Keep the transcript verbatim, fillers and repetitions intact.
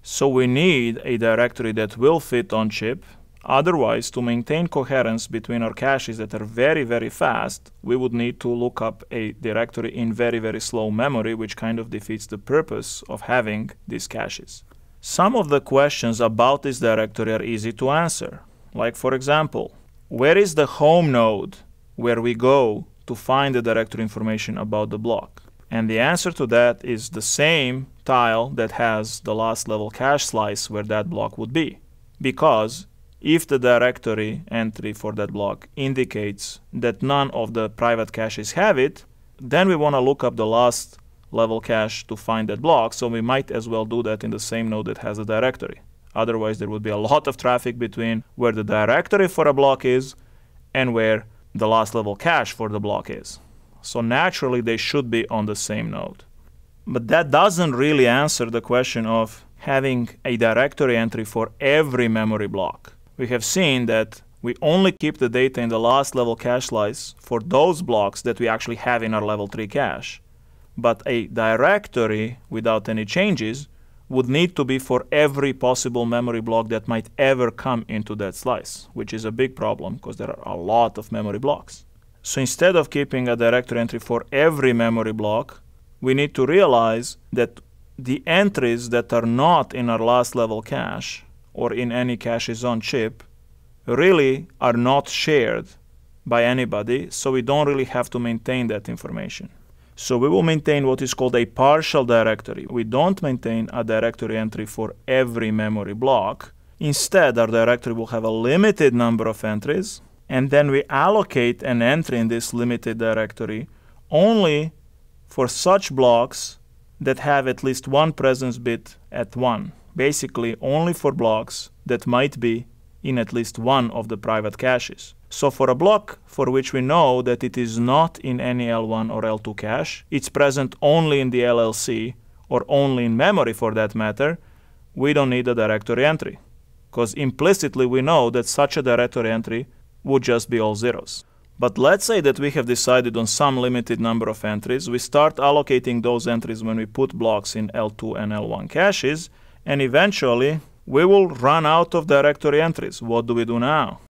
So we need a directory that will fit on chip. Otherwise, to maintain coherence between our caches that are very, very fast, we would need to look up a directory in very, very slow memory, which kind of defeats the purpose of having these caches. Some of the questions about this directory are easy to answer. Like, for example, where is the home node where we go to find the directory information about the block? And the answer to that is the same tile that has the last level cache slice where that block would be. Because if the directory entry for that block indicates that none of the private caches have it, then we want to look up the last level cache to find that block, so we might as well do that in the same node that has the directory. Otherwise, there would be a lot of traffic between where the directory for a block is and where the last level cache for the block is. So naturally, they should be on the same node. But that doesn't really answer the question of having a directory entry for every memory block. We have seen that we only keep the data in the last level cache slice for those blocks that we actually have in our level three cache. But a directory without any changes would need to be for every possible memory block that might ever come into that slice, which is a big problem because there are a lot of memory blocks. So instead of keeping a directory entry for every memory block, we need to realize that the entries that are not in our last level cache or in any caches on chip really are not shared by anybody, so we don't really have to maintain that information. So we will maintain what is called a partial directory. We don't maintain a directory entry for every memory block. Instead, our directory will have a limited number of entries, and then we allocate an entry in this limited directory only for such blocks that have at least one presence bit at one. Basically, only for blocks that might be in at least one of the private caches. So for a block for which we know that it is not in any L one or L two cache, it's present only in the L L C or only in memory for that matter, we don't need a directory entry. Because implicitly we know that such a directory entry would just be all zeros. But let's say that we have decided on some limited number of entries. We start allocating those entries when we put blocks in L two and L one caches, and eventually we will run out of directory entries. What do we do now?